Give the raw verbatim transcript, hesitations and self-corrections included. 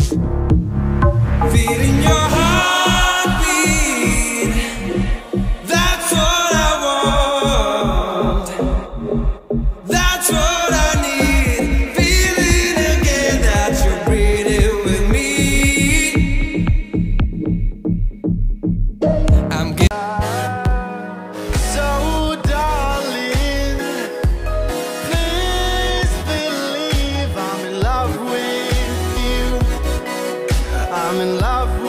Feeling your heartbeat, that's what I want, that's what I need. Feeling again that you're breathing with me. I'm getting so darling, please believe I'm in love with you. I'm in love with you.